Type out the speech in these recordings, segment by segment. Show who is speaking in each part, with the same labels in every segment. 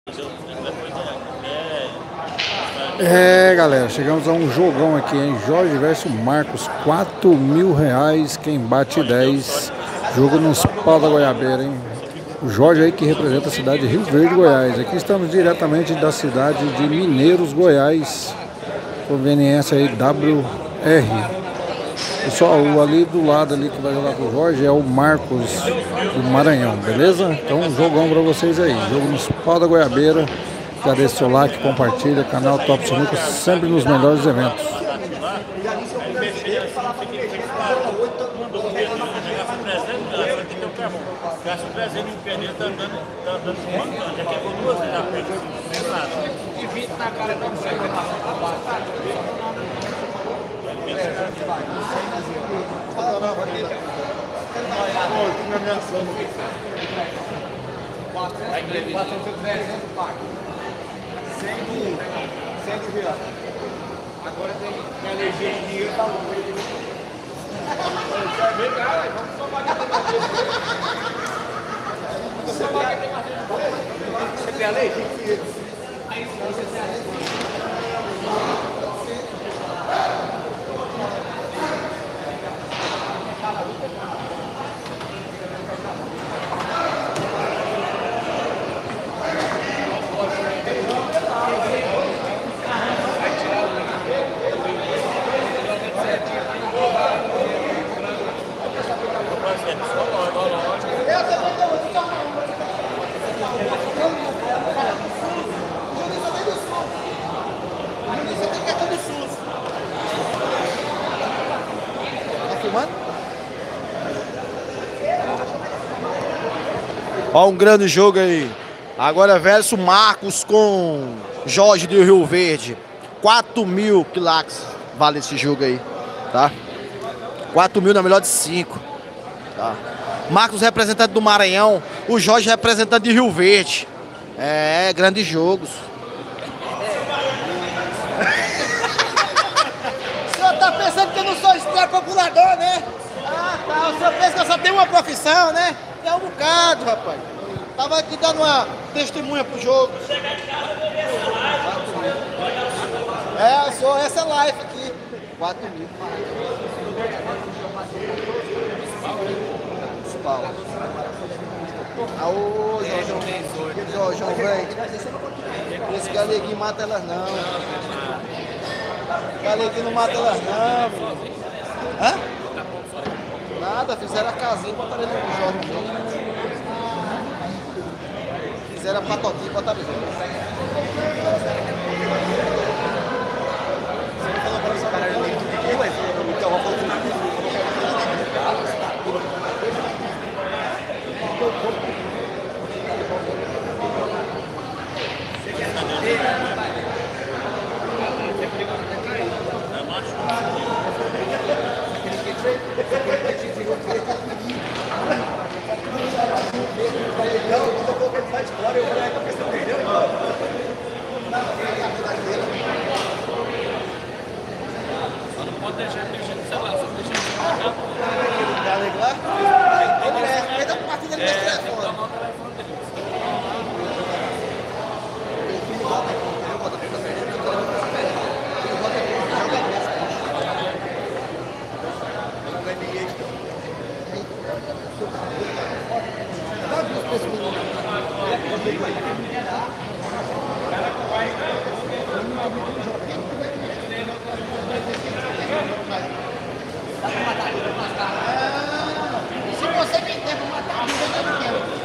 Speaker 1: Galera, chegamos a um jogão aqui, hein? Jorge versus Marcos, R$ 4.000, quem bate 10. Jogo nos pau da Goiabeira, hein? O Jorge aí que representa a cidade de Rio Verde, Goiás. Aqui estamos diretamente da cidade de Mineiros, Goiás. Conveniência aí, WR. Pessoal, ali do lado ali que vai jogar com o Jorge é o Marcos do Maranhão, beleza? Então, um jogão pra vocês aí. Jogo nos pau da Goiabeira. Já deixa seu like, compartilha, canal Top Sinuca, sempre nos melhores eventos.
Speaker 2: Agora tem alergia em dinheiro, tá louco. Vem cá, vamos somar aqui. Vamos somar aqui. Você tem alergia? Aí você tem alergia.
Speaker 3: Ó, um grande jogo aí. Agora versus Marcos com Jorge do Rio Verde. 4.000 quilax vale esse jogo aí, tá? 4.000 na melhor de 5, tá? Marcos representante do Maranhão, o Jorge representante de Rio Verde. Grandes jogos.
Speaker 4: O senhor tá pensando que eu não sou extrapopulador, né? Ah, tá. O senhor pensa que eu só tenho uma profissão, né? É um bocado, rapaz. Tava aqui dando uma testemunha pro jogo. Eu sou essa live aqui. 4.000. Aô, João, velho. Esse galeguinho mata elas não. Galeguinho não mata elas não, filho. Hã? Nada, fizeram a casinha e botaram ele no jogo. Fizeram a patotinha e botaram ele. Se você tem tempo pra matar, eu não quero.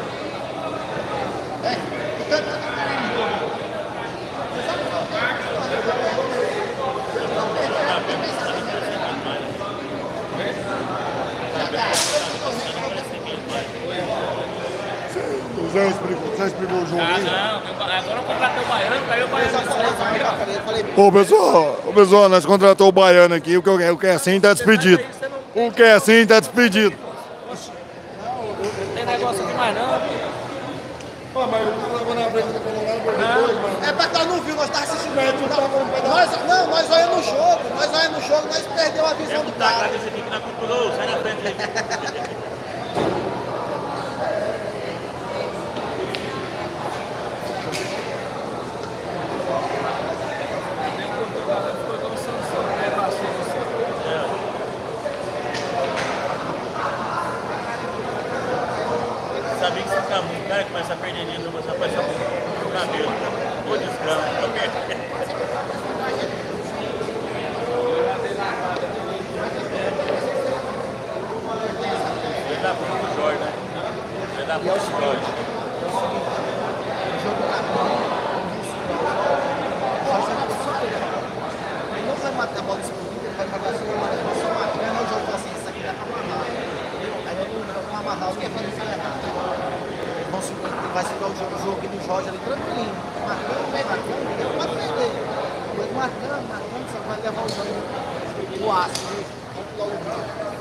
Speaker 1: Já explicou o jogo aí?
Speaker 2: Não, agora eu contratei o Baiano, caiu o Baiano.
Speaker 1: Ô pessoal, nós contratou o Baiano aqui, o que é assim tá despedido. O que é assim tá despedido.
Speaker 2: Não tem negócio aqui mais não.
Speaker 1: Pô, mas eu tô levando a frente do Colorado.
Speaker 4: É pra quem não viu, nós tá assistindo. Nós olhamos no jogo, nós perdemos a visão do cara.
Speaker 2: Esse aqui que não procurou, sai na frente. sabia que você fica muito, cara, começa a perder dinheiro, você vai passar o cabelo. Ô, descanso, ok? Ele dá pro Jorge, né? Ele dá pro Jorge.
Speaker 4: Não vai matar a bola escondida, ele vai jogar assim, ele só mata. Não, o jogo fala assim, isso aqui dá pra amarrar. Aí eu não vou amarrar, alguém vai fazer isso errado. Vai segurar o jogo aqui do Jorge ali tranquilo. Marcando, ele pode perder. Depois marcando, só vai levar o jogo no aço, né? Vamos logo o jogo.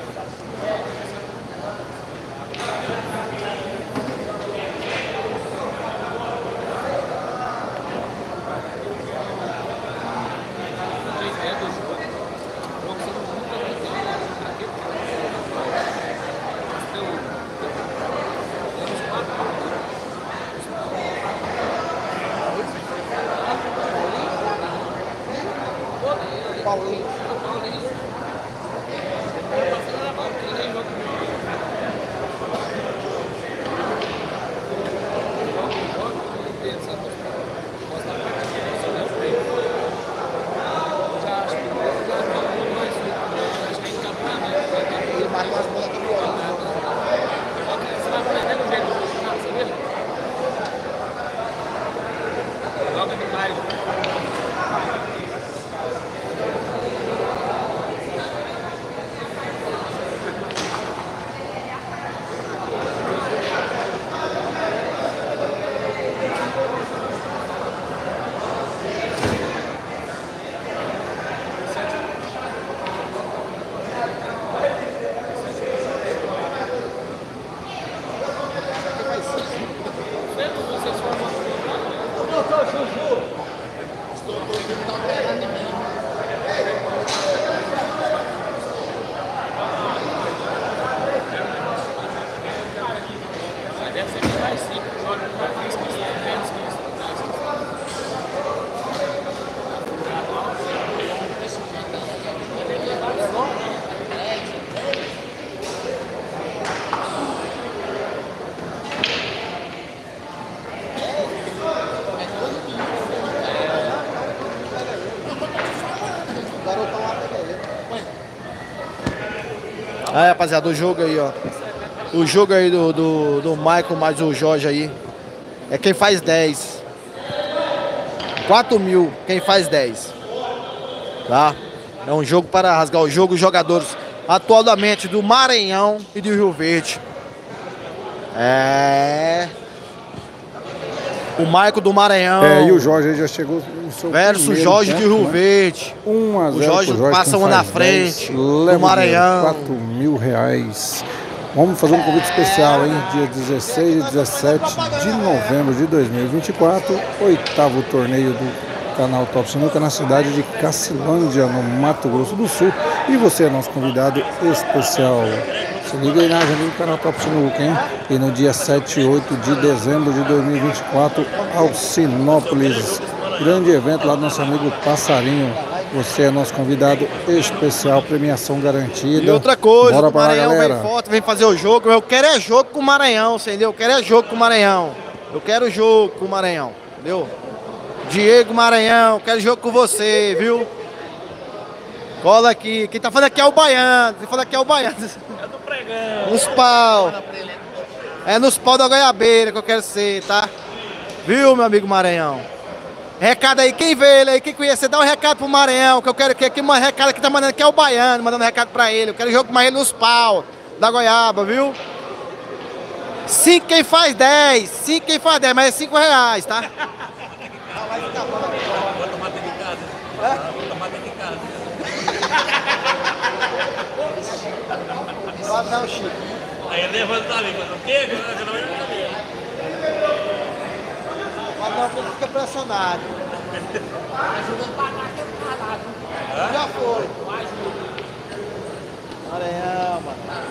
Speaker 4: Paulinho. Ele matou as bolas do Paulinho.
Speaker 3: Aí, rapaziada, o jogo aí, ó. O jogo aí do Michael mais o Jorge aí. É quem faz 10. 4 mil, quem faz 10. Tá? É um jogo para rasgar o jogo. Os jogadores atualmente do Maranhão e do Rio Verde. O Michael do Maranhão.
Speaker 1: E o Jorge aí já chegou no seu
Speaker 3: versus Jorge
Speaker 1: tempo,
Speaker 3: do Rio
Speaker 1: né?
Speaker 3: Verde.
Speaker 1: 1 a 0
Speaker 3: O Jorge passa uma na frente do Maranhão.
Speaker 1: 4 mil reais. Vamos fazer um convite especial, hein? Dia 16 e 17 de novembro de 2024. 8º torneio do canal Top Sinuca na cidade de Cacilândia, no Mato Grosso do Sul. E você é nosso convidado especial. Se liga aí na agenda do canal Top Sinuca, hein? E no dia 7 e 8 de dezembro de 2024, Alcinópolis. Grande evento lá do nosso amigo Passarinho. Você é nosso convidado especial, premiação garantida.
Speaker 3: E outra coisa,
Speaker 1: bora
Speaker 3: o Maranhão vem forte, vem fazer o jogo. Eu quero é jogo com o Maranhão, entendeu? Eu quero é jogo com o Maranhão. Eu quero jogo com o Maranhão, entendeu? Diego Maranhão, quero jogo com você, viu? Cola aqui. Quem tá falando aqui é o Baiano. Quem falando aqui é o Baiano.
Speaker 2: É do pregão.
Speaker 3: Nos pau. É nos pau da goiabeira que eu quero ser, tá? Viu, meu amigo Maranhão? Recado aí, quem vê ele aí, quem conhece, dá um recado pro Maranhão, que eu quero que aqui um recado que tá mandando, que é o Baiano, mandando um recado pra ele. Eu quero jogo mais ele nos pau da goiaba, viu? 5 quem faz 10, 5 quem faz 10, mas é 5 reais, tá?
Speaker 2: Vou tomar dentro de casa. Vou tomar dentro de casa.
Speaker 4: Pode não, Chico.
Speaker 2: Aí ele levanta ali, mas o quê? Você não vai ver.
Speaker 4: Pode não, porque fica pressionado. Já foi. Maranhão, mano.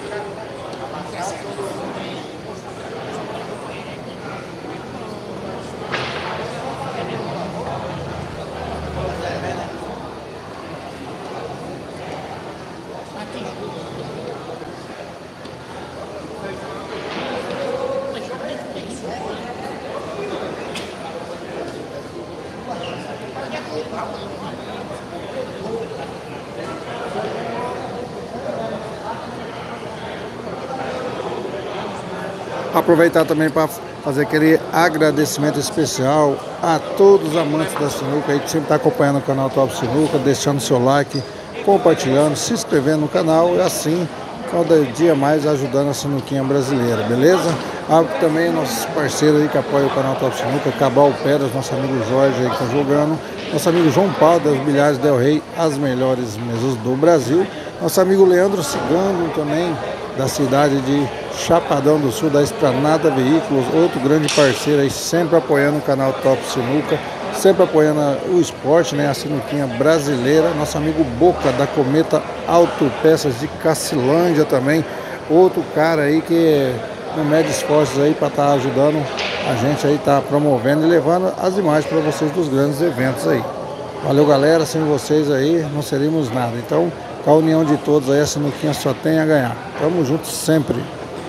Speaker 1: Aproveitar também para fazer aquele agradecimento especial a todos os amantes da sinuca aí que sempre está acompanhando o canal Top Sinuca, deixando seu like, compartilhando, se inscrevendo no canal e assim cada dia mais ajudando a sinuquinha brasileira, beleza? Também nossos parceiros aí que apoiam o canal Top Sinuca, Cabal Pedras, nosso amigo Jorge aí que está jogando, nosso amigo João Paulo das Bilhares Del Rey, as melhores mesas do Brasil, nosso amigo Leandro Cigano também, da cidade de Chapadão do Sul, da Esplanada Veículos, outro grande parceiro aí, sempre apoiando o canal Top Sinuca, sempre apoiando o esporte, né, a sinuquinha brasileira. Nosso amigo Boca, da Cometa Autopeças de Cacilândia também, outro cara aí que não mede esforços aí para estar ajudando a gente aí, tá promovendo e levando as imagens para vocês dos grandes eventos aí. Valeu, galera, sem vocês aí não seríamos nada. Então, com a união de todos aí, a sinuquinha só tem a ganhar. Tamo junto sempre.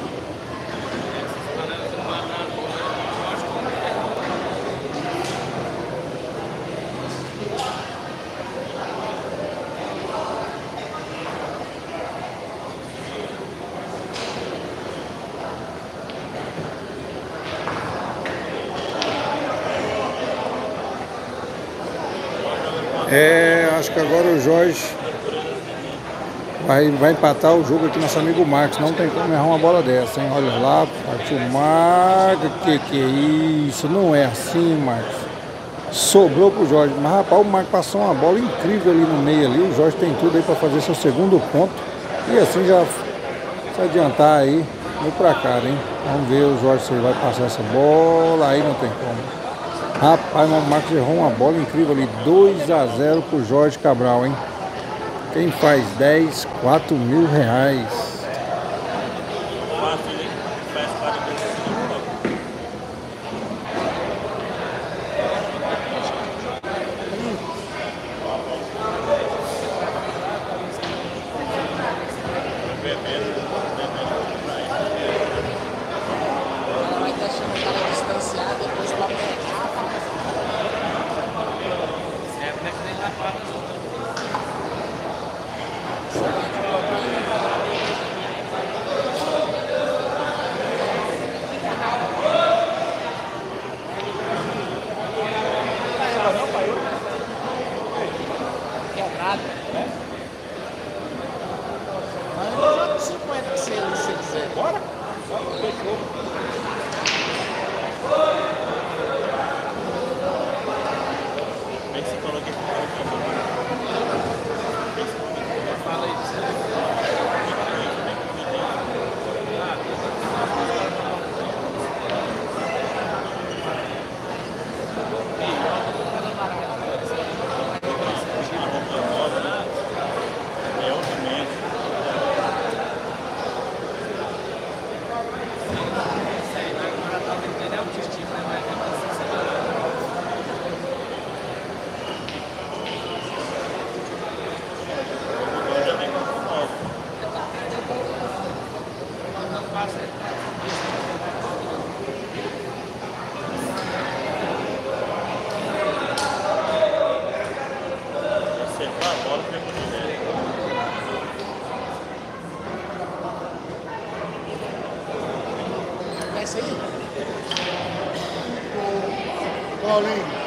Speaker 1: Acho que agora o Jorge vai empatar o jogo aqui, nosso amigo Marcos. Não tem como errar uma bola dessa, hein? Olha lá, partiu o Marcos. Que é isso? Não é assim, Marcos. Sobrou pro Jorge. Mas, rapaz, o Marcos passou uma bola incrível ali no meio ali. O Jorge tem tudo aí para fazer seu segundo ponto. E assim já se adiantar aí no placar, hein? Vamos ver o Jorge se ele vai passar essa bola. Aí não tem como. Rapaz, o Marcos errou uma bola incrível ali, 2-0 pro Jorge Cabral, hein? Quem faz 10, 4 mil reais.
Speaker 5: Paulinho.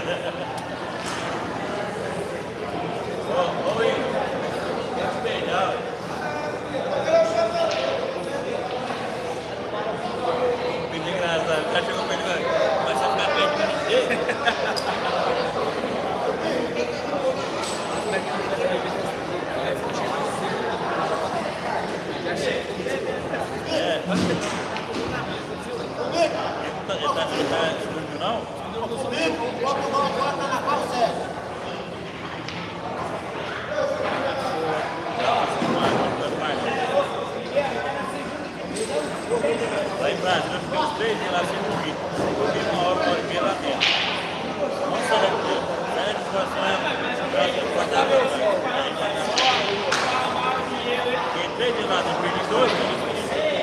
Speaker 2: Lá em Brasília, eu fiquei uns 3 dias lá sem dormir. Dormi 1 hora e meia lá dentro. Não sai daqui, sai de situação, fiquei 3 dias lá dentro, perdi 2 dias.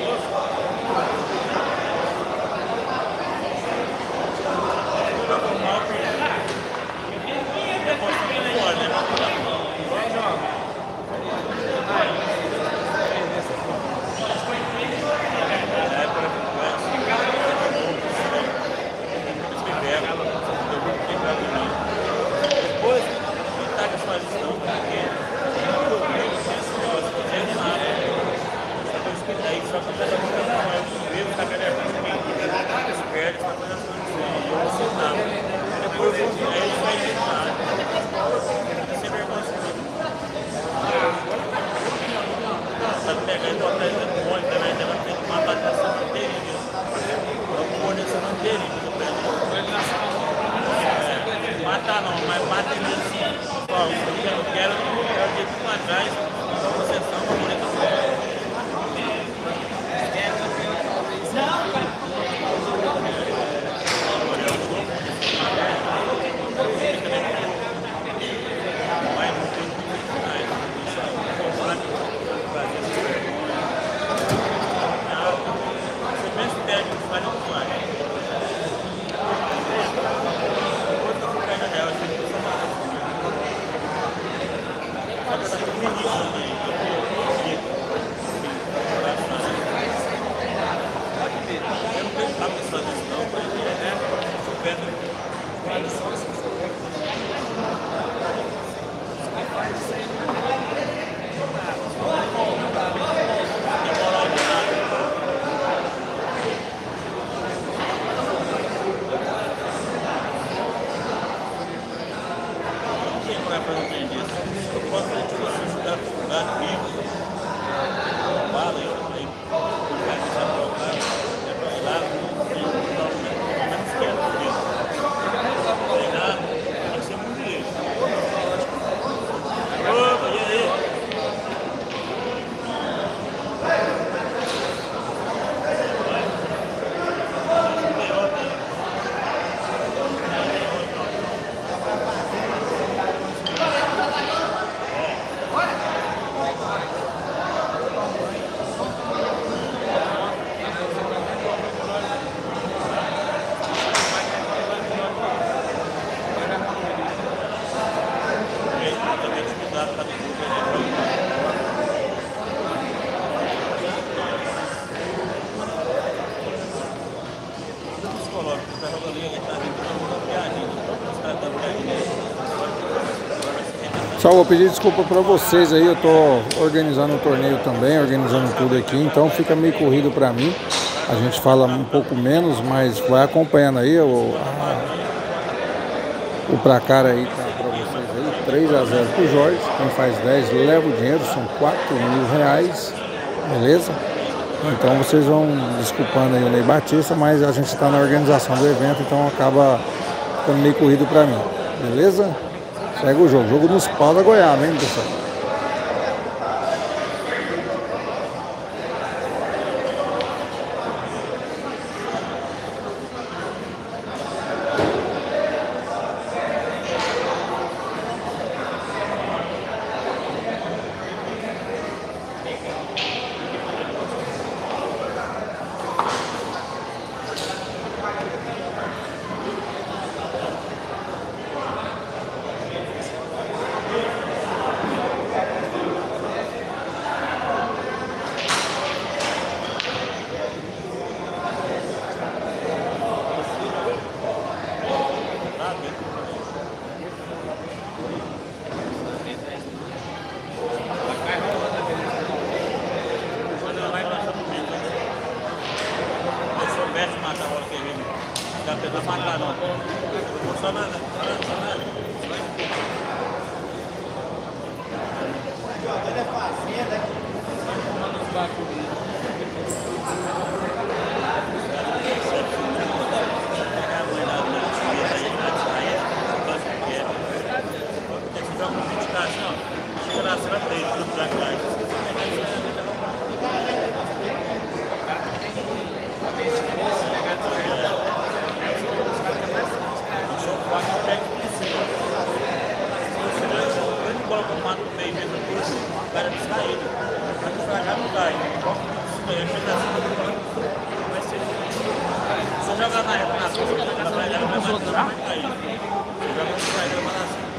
Speaker 2: Matar não, mas mata ele assim. Eu quero de tudo atrás, então vocês são uma moneta.
Speaker 1: Só vou pedir desculpa para vocês aí, eu tô organizando o torneio também, organizando tudo aqui, então fica meio corrido para mim. A gente fala um pouco menos, mas vai acompanhando aí, o placar aí tá para vocês aí, 3-0 pro Jorge. Quem faz 10 leva o dinheiro, são R$4.000, beleza? Então vocês vão desculpando aí o Ney Batista, mas a gente está na organização do evento, então acaba ficando meio corrido para mim, beleza? Segue o jogo nos pau da goiaba, hein, pessoal?
Speaker 2: já tentar matar, não. Funcionando, funcionando.
Speaker 4: Ele é fazenda, né?
Speaker 2: Chega na cena dele, tudo pra trás. Coloca o mato no meio mesmo, o cara distraído. Vai estragar, não cai. Vai ser. Se eu jogar na reta, na sua, na praia, vai cair. Se jogar na praia, vai nascer.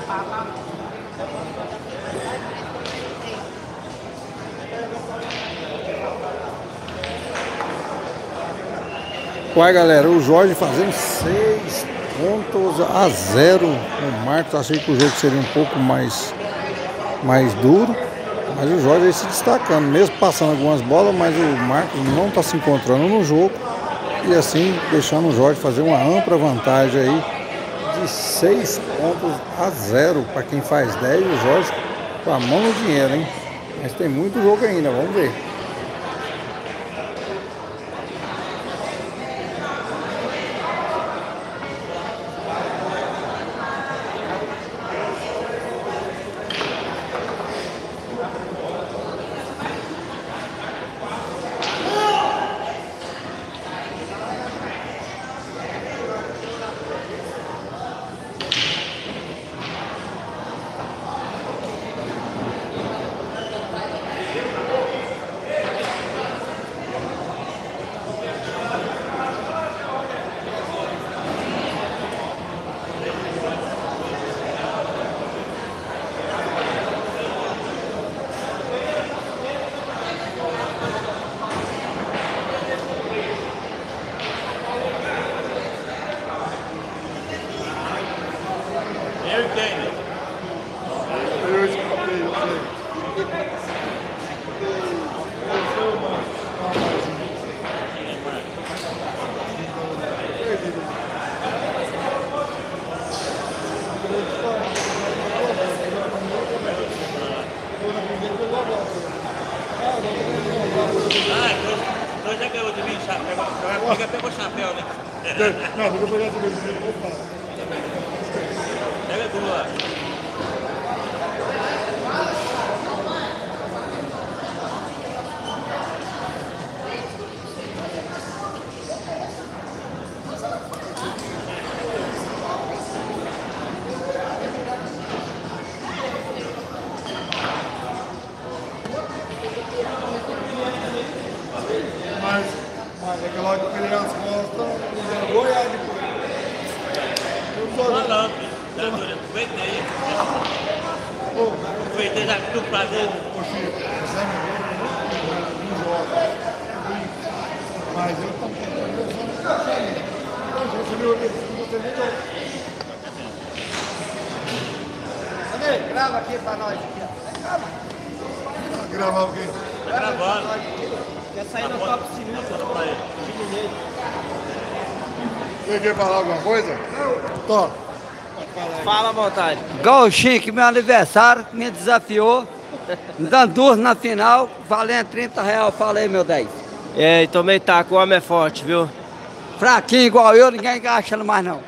Speaker 1: Uai, galera, o Jorge fazendo 6-0. O Marcos, achei que o jogo seria um pouco mais duro, mas o Jorge aí se destacando, mesmo passando algumas bolas, mas o Marcos não está se encontrando no jogo e assim deixando o Jorge fazer uma ampla vantagem aí de 6-0 para quem faz 10. O Jorge com a mão no dinheiro, hein? Mas tem muito jogo ainda, vamos ver.
Speaker 2: Eu entendo. Então já ganhou de mim, pegou o chapéu, né?
Speaker 5: Não, vou pegar de mim. Opa.
Speaker 2: Pega tudo lá.
Speaker 5: Mas aquela hora que eu peguei as costas, eu vou olhar depois.
Speaker 2: Falando, aproveitei. Aproveitei já do prazer.
Speaker 5: Poxa, não joga. Mas eu tô você viu ali, você viu?
Speaker 4: Cadê? Grava aqui pra nós. Grava.
Speaker 5: Gravar o quê?
Speaker 2: Tá gravando.
Speaker 4: Quer sair no top civil?
Speaker 5: Você quer falar alguma coisa? Tô.
Speaker 6: Fala à vontade. Igual o Chique, meu aniversário, me desafiou, me dando duas na final, valendo R$30. Falei, meu 10.
Speaker 7: É, e também tá, que o homem é forte, viu?
Speaker 6: Fraquinho igual eu, ninguém achando mais não.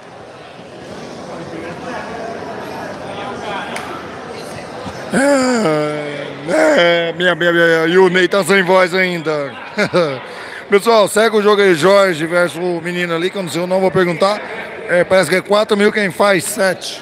Speaker 5: E o Ney tá sem voz ainda. Pessoal, segue o jogo aí, Jorge versus o menino ali, que eu não sei o nome, vou perguntar. Parece que é 4 mil, quem faz 7.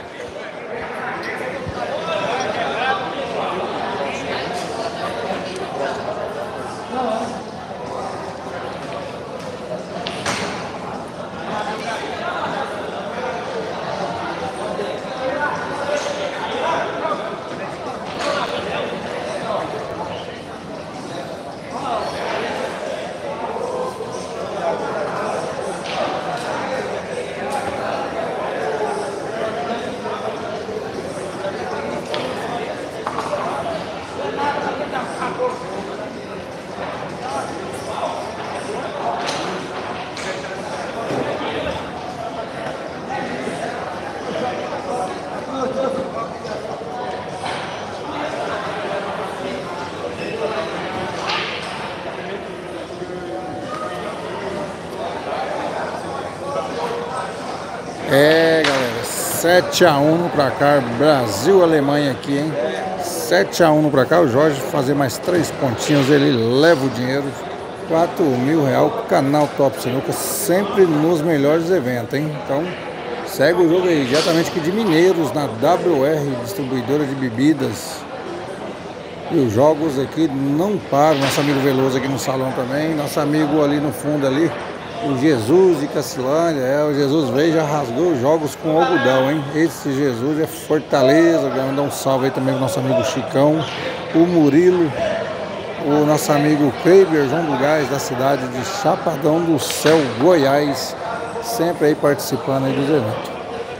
Speaker 1: Galera, 7-1 no placar, Brasil-Alemanha aqui, hein? 7-1 no placar, o Jorge fazer mais 3 pontinhos, ele leva o dinheiro, R$4.000, canal Top Sinuca, sempre nos melhores eventos, hein? Então, segue o jogo aí, diretamente aqui de Mineiros, na WR, distribuidora de bebidas. E os jogos aqui não param, nosso amigo Veloso aqui no salão também, nosso amigo ali no fundo ali, O Jesus de Cacilândia, o Jesus veio e já rasgou os jogos com algodão, hein? Esse Jesus é Fortaleza, mandar um salve aí também pro nosso amigo Chicão, o Murilo, o nosso amigo Kleiber, João do Gás, da cidade de Chapadão do Céu, Goiás, sempre aí participando aí dos eventos.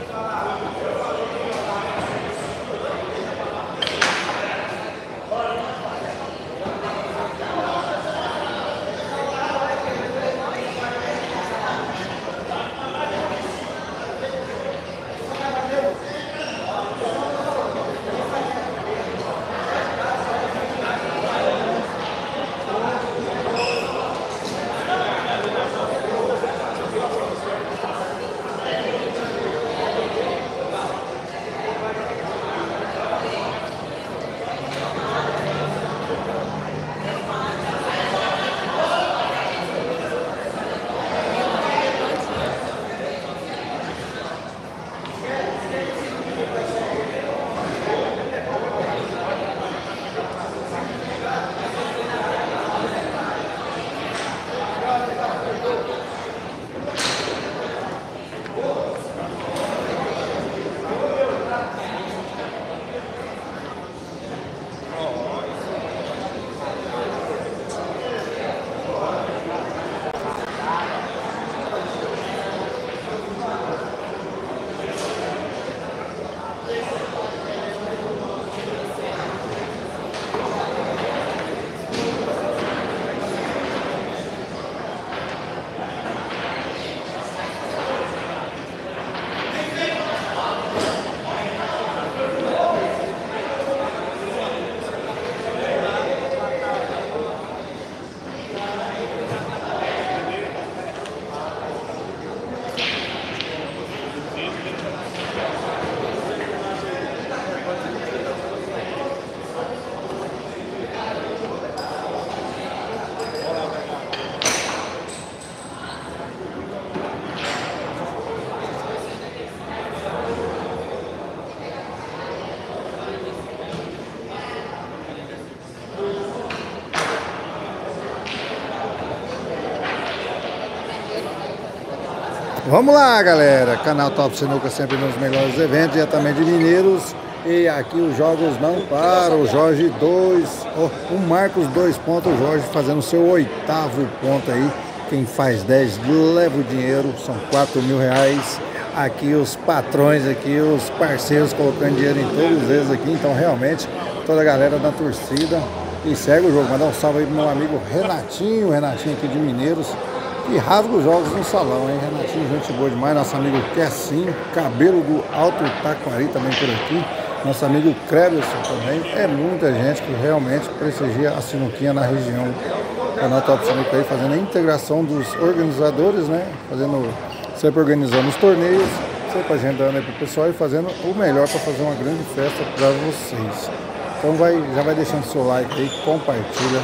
Speaker 1: Vamos lá, galera, canal Top Sinuca sempre nos melhores eventos, diretamente de Mineiros. E aqui os jogos não param, o Jorge 2, o Marcos 2 pontos, o Jorge fazendo seu 8º ponto aí. Quem faz 10 leva o dinheiro, são 4 mil reais. Aqui os patrões, aqui os parceiros colocando dinheiro em todos eles aqui, então realmente toda a galera da torcida. E segue o jogo, mandar um salve aí pro meu amigo Renatinho aqui de Mineiros, que rasga os jogos no salão, hein? Renatinho, gente boa demais. Nosso amigo Kessinho, cabelo do Alto Taquari também por aqui. Nosso amigo Creberson também. É muita gente que realmente prestigia a sinuquinha na região. Canal Top Sinuca aí fazendo a integração dos organizadores, né? Sempre organizando os torneios, sempre agendando aí pro pessoal e fazendo o melhor para fazer uma grande festa para vocês. Então já vai deixando seu like aí, compartilha.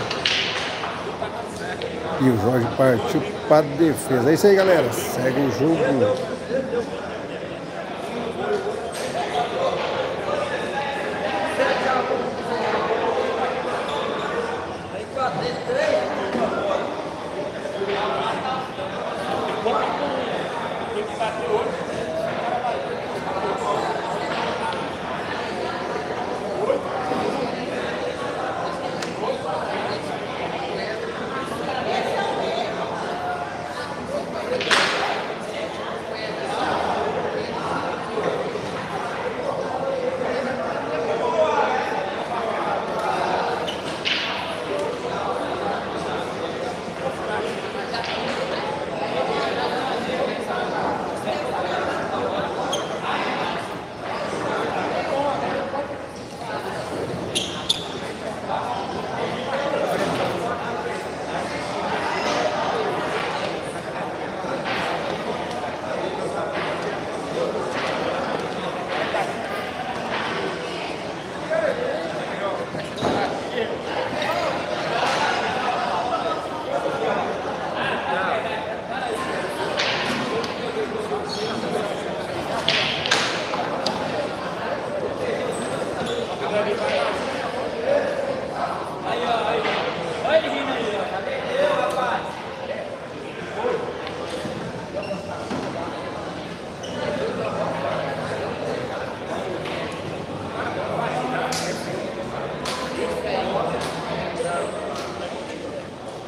Speaker 1: E o Jorge partiu para defesa. É isso aí, galera. Segue o jogo.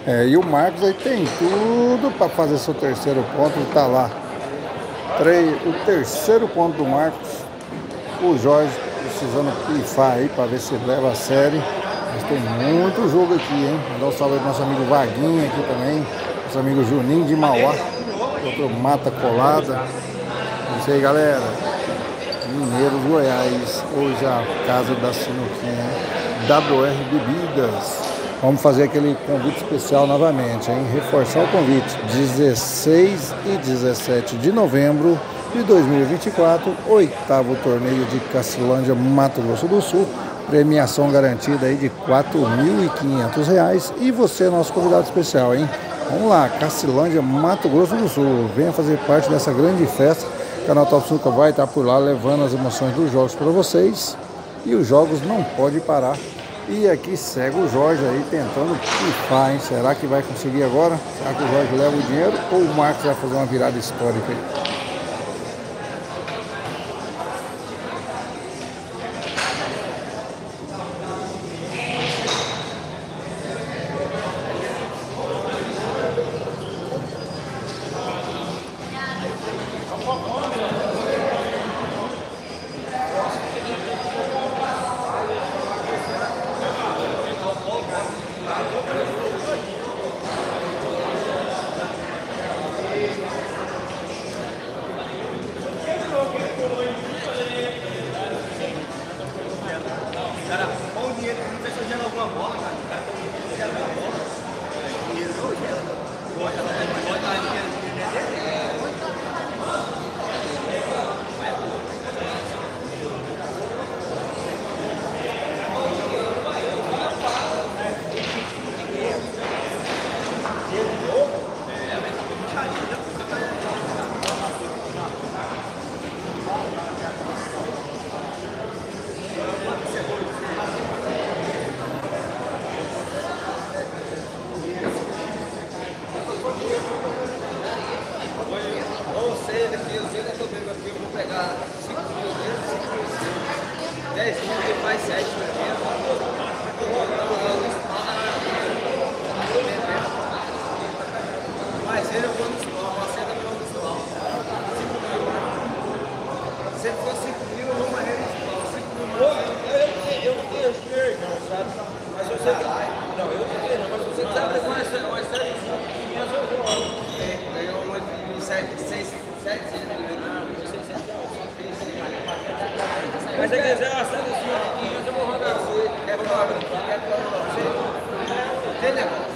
Speaker 1: E o Marcos aí tem tudo para fazer seu terceiro ponto. Ele tá lá. O terceiro ponto do Marcos. O Jorge precisando pifar aí para ver se leva a série. Mas tem muito jogo aqui, hein? Dá um salve aí pro nosso amigo Vaguinho aqui também. Nosso amigo Juninho de Mauá. Outro Mata Colada. É isso aí, galera. Mineiros Goiás. Hoje a casa da sinuquinha. WR Bebidas. Vamos fazer aquele convite especial novamente, hein? Reforçar o convite. 16 e 17 de novembro de 2024. 8º torneio de Cacilândia, Mato Grosso do Sul. Premiação garantida aí de R$ 4.500. E você é nosso convidado especial, hein? Vamos lá, Cacilândia, Mato Grosso do Sul. Venha fazer parte dessa grande festa. O canal Top Sinuca vai estar por lá levando as emoções dos jogos para vocês. E os jogos não podem parar. E aqui segue o Jorge aí tentando pifar, hein? Será que vai conseguir agora? Será que o Jorge leva o dinheiro ou o Marcos vai fazer uma virada histórica aí?
Speaker 2: Mas se quiser uma série de 500, eu vou rodar você. Quer cobra? Tem negócio.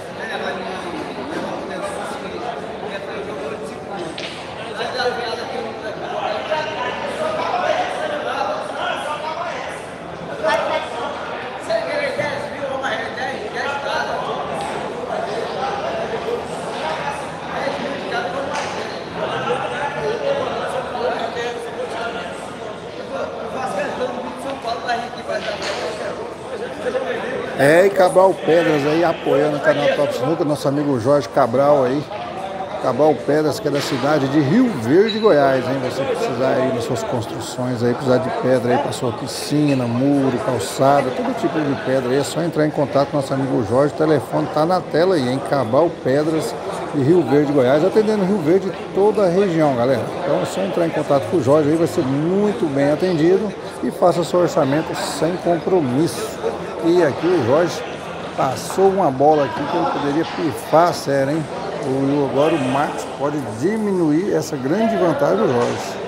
Speaker 1: E Cabral Pedras aí apoiando o canal Top Sinuca, nosso amigo Jorge Cabral aí. Cabral Pedras, que é da cidade de Rio Verde, Goiás, hein? Você precisar aí nas suas construções aí, precisar de pedra aí para sua piscina, muro, calçada, todo tipo de pedra aí, é só entrar em contato com nosso amigo Jorge. O telefone tá na tela aí, hein? Cabral Pedras de Rio Verde, Goiás, atendendo Rio Verde e toda a região, galera. Então é só entrar em contato com o Jorge aí, vai ser muito bem atendido e faça seu orçamento sem compromisso. E aqui o Jorge passou uma bola aqui que ele poderia pifar a série, hein? Agora o Marcos pode diminuir essa grande vantagem do Jorge.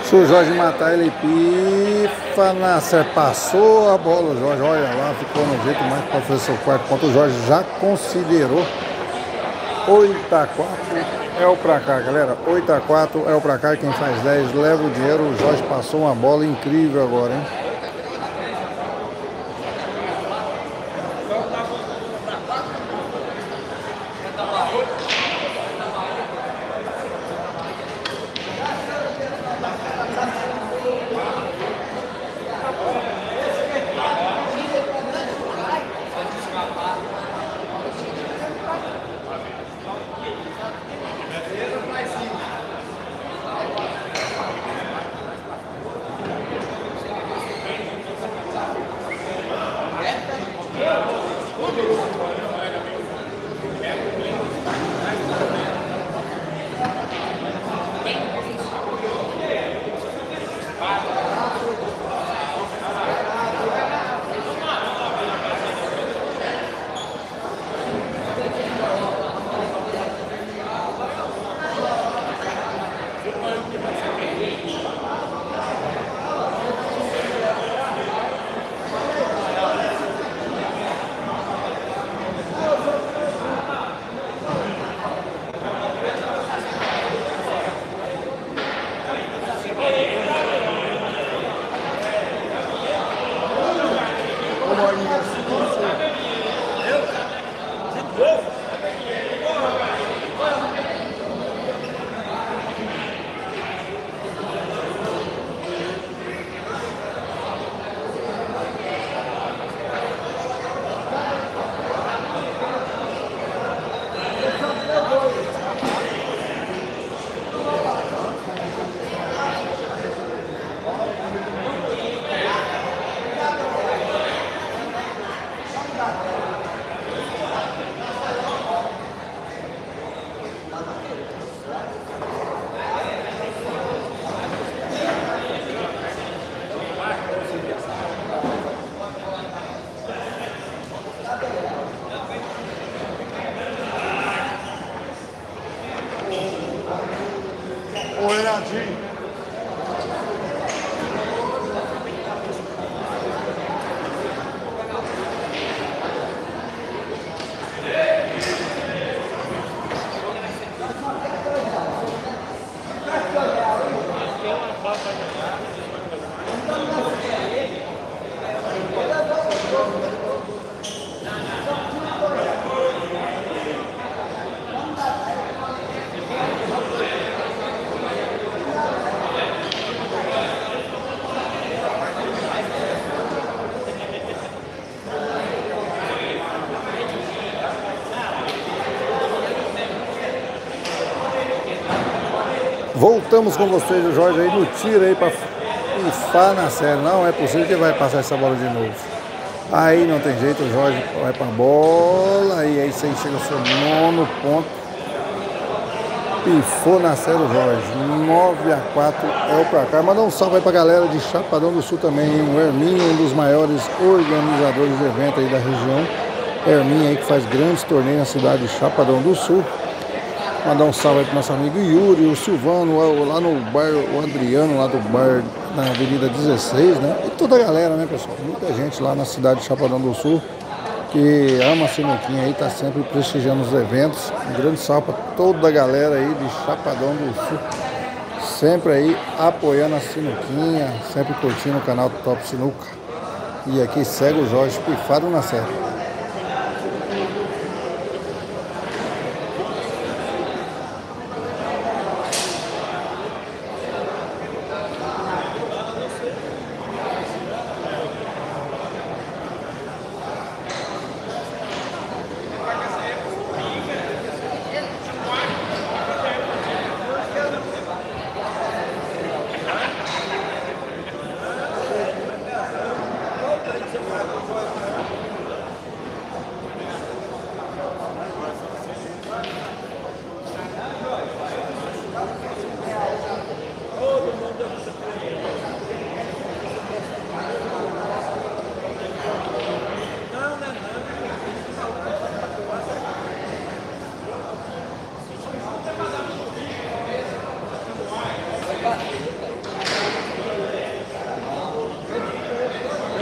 Speaker 1: Se o Jorge matar, ele pifa na série. Passou a bola, o Jorge, olha lá, ficou no jeito mais para fazer seu quarto ponto. O Jorge já considerou 8-4 é o pra cá, galera. 8-4 é o pra cá. Quem faz 10 leva o dinheiro. O Jorge passou uma bola incrível agora, hein? Voltamos com vocês, o Jorge aí no tiro aí para pifar na série. Não é possível que vai passar essa bola de novo. Aí não tem jeito, o Jorge vai pra bola e aí você chega ao seu nono ponto. Pifou na série o Jorge. 9-4 é o pra cá. Mandar um salve aí pra galera de Chapadão do Sul também, hein? O Herminho, um dos maiores organizadores de evento aí da região. Herminho aí que faz grandes torneios na cidade de Chapadão do Sul. Mandar um salve aí pro nosso amigo Yuri, o Silvano, lá no bar, o Adriano, lá do bar na Avenida 16, né? E toda a galera, né, pessoal? Muita gente lá na cidade de Chapadão do Sul que ama a sinuquinha aí, tá sempre prestigiando os eventos. Um grande salve pra toda a galera aí de Chapadão do Sul. Sempre aí apoiando a sinuquinha, sempre curtindo o canal do Top Sinuca. E aqui segue o Jorge pifado na série.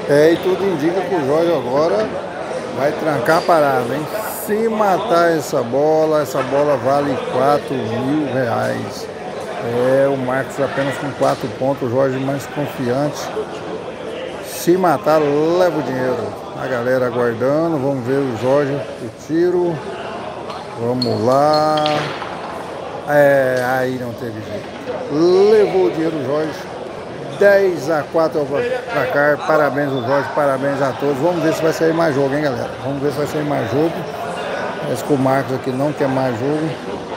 Speaker 1: E tudo indica que o Jorge agora vai trancar a parada, hein? Se matar essa bola vale R$4.000. O Marcos apenas com 4 pontos, o Jorge mais confiante. Se matar, leva o dinheiro. A galera aguardando, vamos ver o Jorge, o tiro. Vamos lá. Aí não teve jeito. Levou o dinheiro o Jorge. 10-4 ao placar. Parabéns ao Jorge, parabéns a todos. Vamos ver se vai sair mais jogo, hein, galera? Vamos ver se vai sair mais jogo. Parece que o Marcos aqui não quer mais jogo.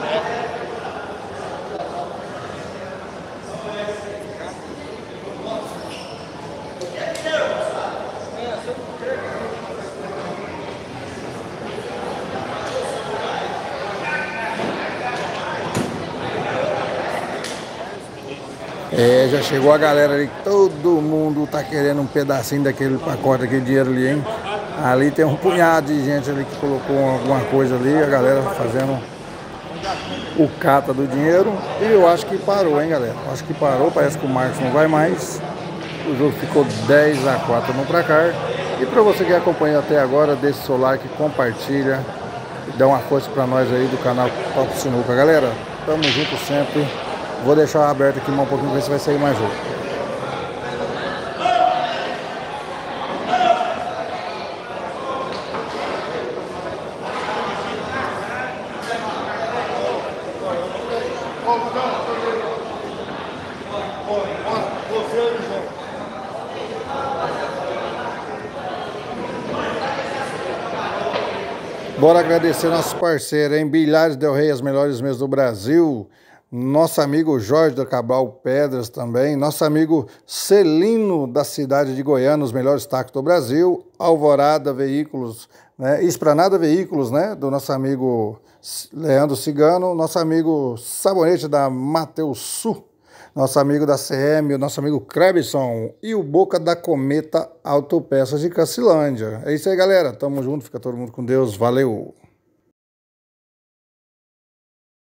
Speaker 1: Já chegou a galera ali, todo mundo tá querendo um pedacinho daquele pacote, daquele dinheiro ali, hein? Ali tem um punhado de gente ali que colocou alguma coisa ali, a galera fazendo o cata do dinheiro. E eu acho que parou, hein, galera? Acho que parou, parece que o Marcos não vai mais. O jogo ficou 10-4 no placar. E para você que acompanha até agora, deixa o seu like, compartilha e dá uma força para nós aí do canal Top Sinuca. Galera, tamo junto sempre. Vou deixar aberto aqui um pouquinho, ver se vai sair mais jogo. Bora agradecer nossos parceiros, hein? Bilhares Del Rey, as melhores mesas do Brasil. Nosso amigo Jorge da Cabral Pedras também. Nosso amigo Celino, da cidade de Goiânia, os melhores tacos do Brasil. Alvorada Veículos, né? Esplanada Veículos, né? Do nosso amigo Leandro Cigano. Nosso amigo Sabonete da Mateus Sul. Nosso amigo da CM, o nosso amigo Krebson. E o Boca da Cometa Autopeças de Cacilândia. É isso aí, galera. Tamo junto. Fica todo mundo com Deus. Valeu!